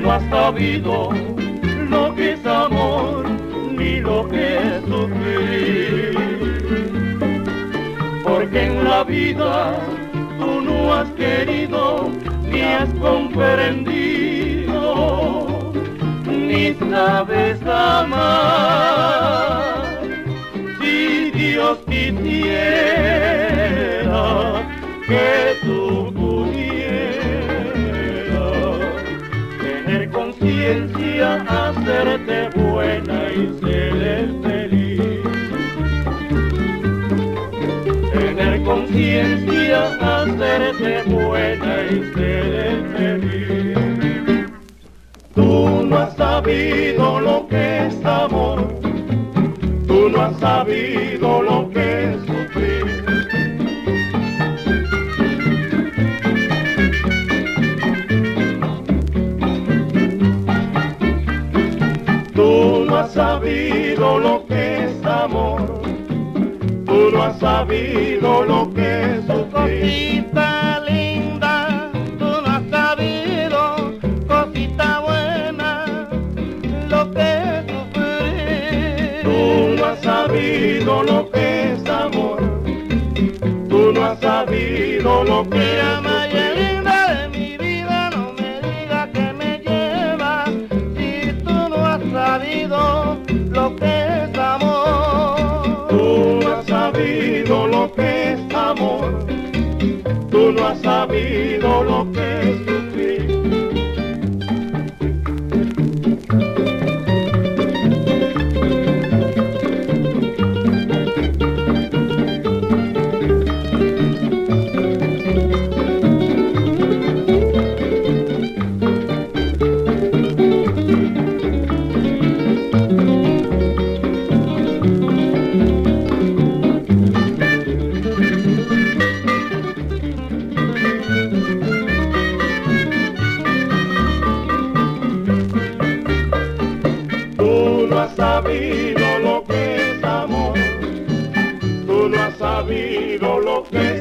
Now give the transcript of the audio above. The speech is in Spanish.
no has sabido lo que es amor ni lo que es sufrir, porque en la vida tú no has querido ni has comprendido ni sabes amar. Si Dios quisiera que tú pudieras tener conciencia, hacerte buena y ser feliz, tener conciencia, hacerte buena y ser feliz. Tú no has sabido lo que es amor, tú no has sabido lo que es sufrir. Tú no has sabido lo que es amor, tú no has sabido lo que es sufrir. Cosita linda, tú no has sabido, cosita buena, lo que es sufrir. Tú no has sabido lo que es amor, tú no has sabido lo que es Mira, sufrir. Maya linda de mi vida, no me digas que me llevas, si tú no has sabido lo que es amor. Tú no has sabido lo que es amor, tú no has sabido lo que es sufrir. Tú no has sabido lo que es amor, tú no has sabido lo que es